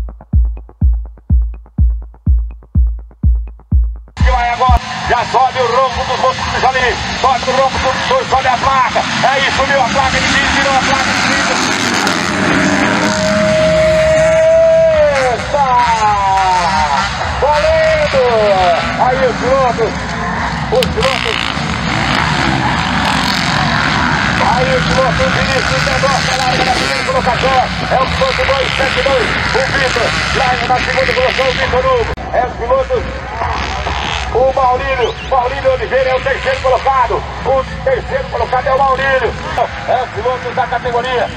Vai agora, já sobe o ronco dos motoristas ali, sobe o ronco do motor, sobe a placa, aí subiu a placa de vidro, tirou a placa de vidro. Eita! Valendo! Aí os pilotos, aí o piloto Vinícius Mendonça larga na primeira colocação, é o piloto 272, o Vitor, larga na segunda colocação, o Vitor Hugo, é os pilotos. O Maurílio Oliveira é o terceiro colocado. O terceiro colocado é o Maurílio. É o piloto da categoria.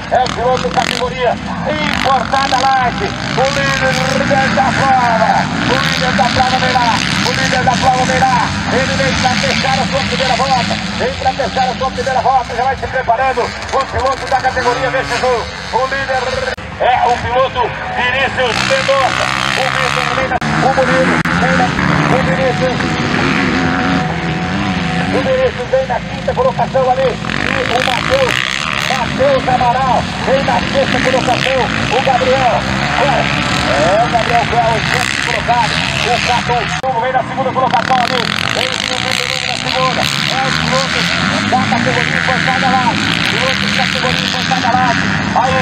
Importada Light. O líder da prova. Virá. Ele vem para fechar a sua primeira volta. Já vai se preparando. O piloto da categoria vencedor. O líder é o piloto Vinícius Mendonça. O Murilo. O Vinícius vem na quinta colocação ali. E o Matheus Amaral vem na sexta colocação. O Gabriel. O Gabriel é o sexto colocado. O Cato vem na segunda colocação ali. Vem o Vinícius na segunda. É o piloto da categoria Importada lá. Aí.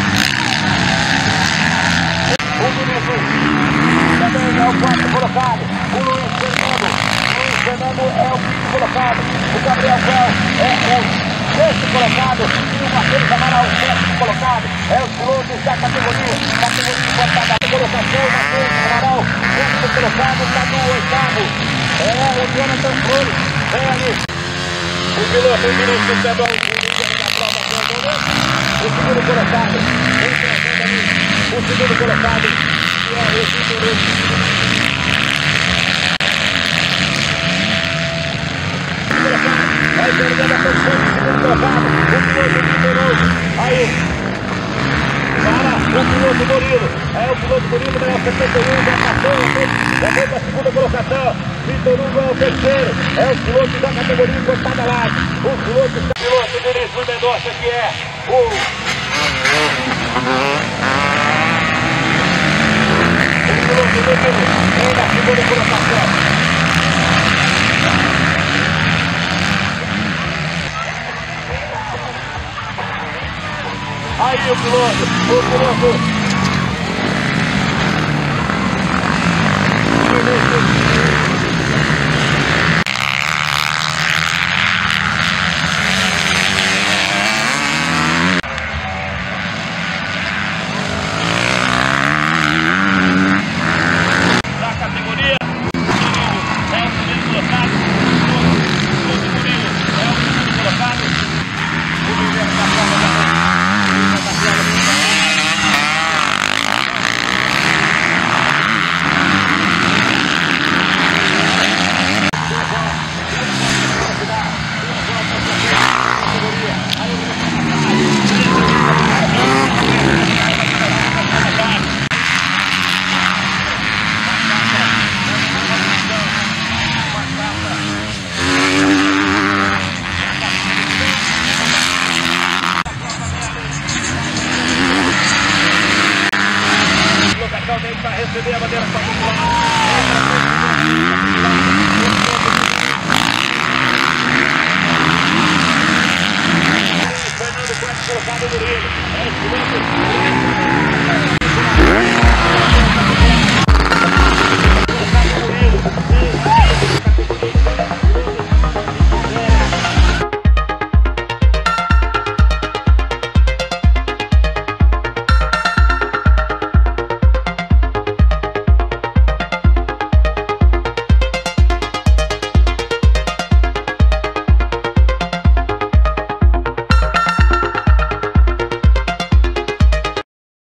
O Vinícius também é o quarto colocado. O Luiz Fernando é o quinto colocado. O Gabriel Cal é o sexto colocado. E o Matheus Amaral, o sétimo colocado. É os pilotos da categoria importada. Colocação, Matheus Amaral, sexto colocado, está no oitavo. É o Jonathan Flores. Vem ali. O piloto Vinícius Mendonça, da prova o segundo colocado. Vem trazendo ali. O segundo colocado, que é o Vitor Hugo. Vai perdendo a posição do segundo colocado, o piloto Vitor Hugo. Aí, para o piloto Murilo. É o piloto Murilo, né? O 71, já passou, já foi para a segunda colocação. Vitor Hugo é o terceiro. É o piloto da categoria Importada lá. O piloto Vinícius Mendonça, que é o... Vem na segunda colocação. Aí o piloto. Para receber a bandeira popular.